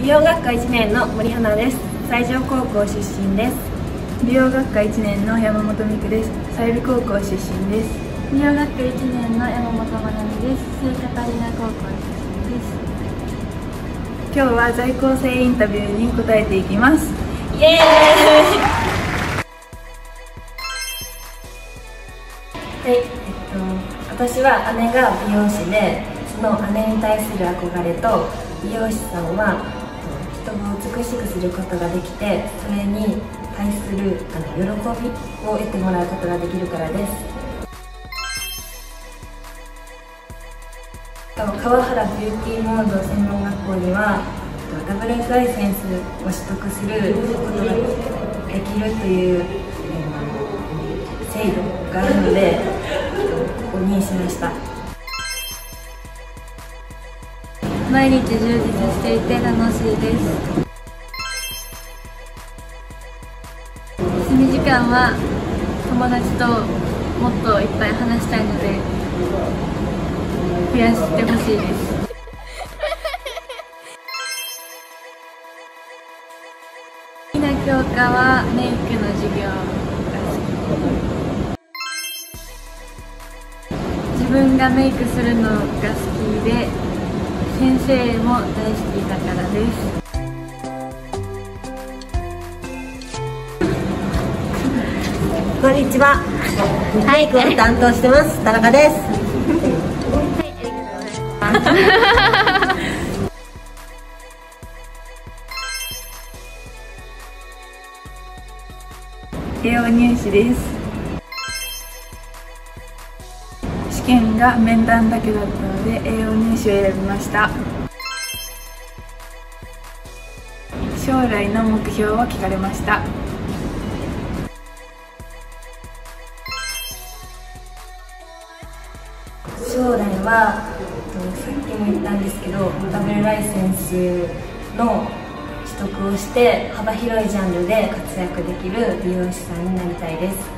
美容学科1年の森花です。西条高校出身です。 美容学科1年の山本美久です。西部高校出身です。 美容学科1年の山本まなみです。聖カタリナ高校出身です。 今日は在校生インタビューに答えていきます。 イエーイ。はい、私は姉が美容師で、その姉に対する憧れと、美容師さんは人を美しくすることができて、それに対する喜びを得てもらうことができるからです。川原ビューティーモード専門学校にはWS ライセンスを取得することができるという制度があるので、ここにしました。 毎日充実していて楽しいです。休み時間は友達ともっといっぱい話したいので増やしてほしいです。好きな教科はメイクの授業が好き。自分がメイクするのが好きで、先生も大好きだからです。 こんにちは。メイクを担当してます、田中です。 栄養入試です。試験が面談だけだったので栄養入試を選びました。将来の目標を聞かれました。 将来はさっきも言ったんですけど、ダブルライセンスの取得をして幅広いジャンルで活躍できる美容師さんになりたいです。